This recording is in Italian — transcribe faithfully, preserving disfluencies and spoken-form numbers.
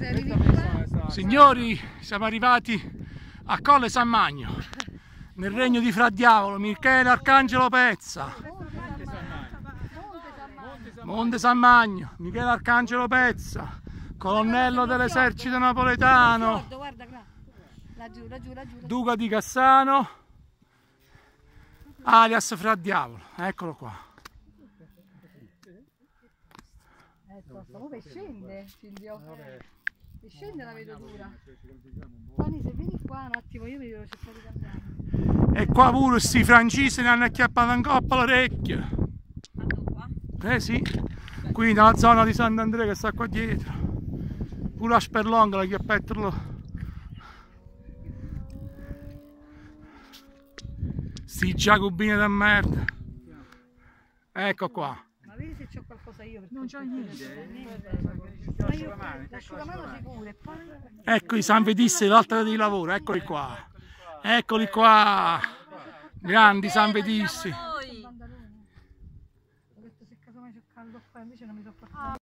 Signori, siamo arrivati a Colle San Magno, nel regno di Fra Diavolo, Michele Arcangelo Pezza. Monte San Magno, Michele Arcangelo Pezza, colonnello dell'esercito napoletano, duca di Cassano, alias Fra Diavolo. Eccolo qua. Ecco, comunque scende, e scende la vedo dura. Tony, se vieni qua un attimo, io mi devo cercare di cambiare. E qua pure sti francesi ne hanno acchiappato un coppo all'orecchio. Eh sì, qui nella zona di Sant'Andrea che sta qua dietro. Pure a Sperlonga la chiappetterlo. Sti giacobini da merda. Ecco qua. Ma vedi se c'ho qualcosa io, perché non c'ho niente. L'asciugamano sicuro e poi... Ecco i sanvetisti dell'altra di lavoro, eccoli qua. Eccoli qua. Grandi sanvetisti. Ho detto se casomai c'è caldo qua, invece non mi so portare.